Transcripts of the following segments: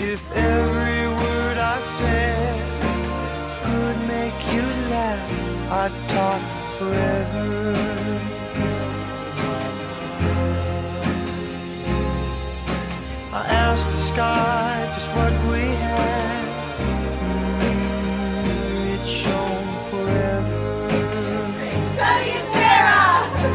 If every word I said could make you laugh, I'd talk forever. I asked the sky just what we had. It shone forever. Tony and Sarah!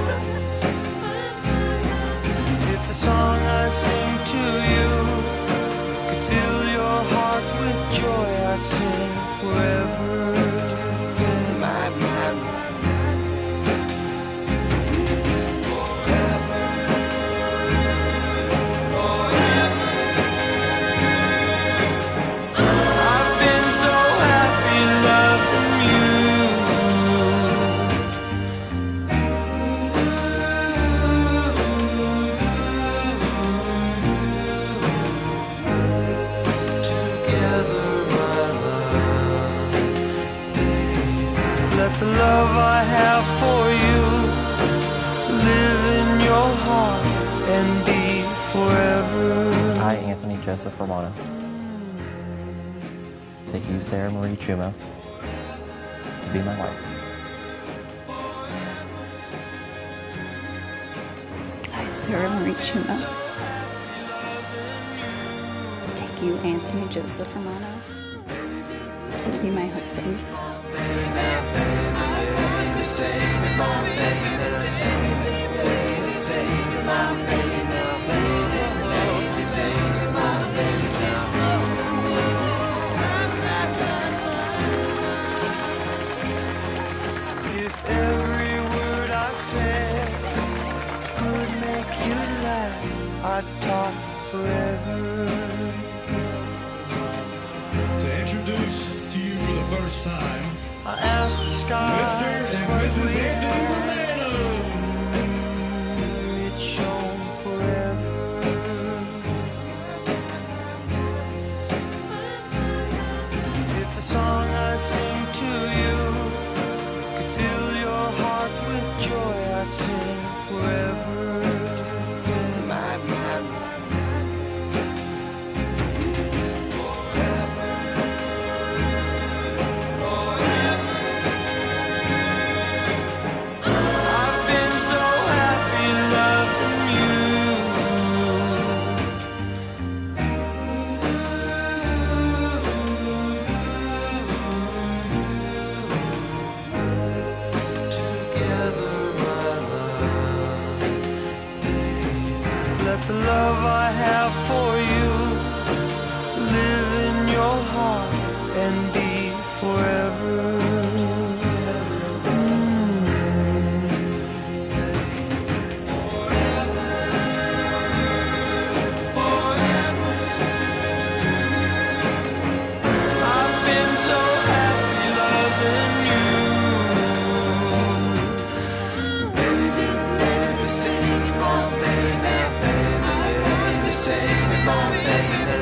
If the song I sing to you could fill your heart with joy, I'd sing forever. I've been so happy loving you. Together, my love. Let the love I have for you live in your heart and be forever. I, Anthony Joseph Romano, take you, Sarah Marie Chumo, to be my wife. I, Sarah Marie Chumo, take you, Anthony Joseph Romano, to be my husband. If every word I said could make you laugh, I'd talk forever. To introduce to you for the first time, I asked the sky Mr. and Mrs. Anthony Romano. it shone forever. If the song I sing to you could fill your heart with joy, I'd sing forever. I've been so happy loving you. Together, my love. Let the love I have for you live in your heart and be forever. I've been so happy loving you. Just let me sing, come on, baby, baby, baby, sing, come on, baby.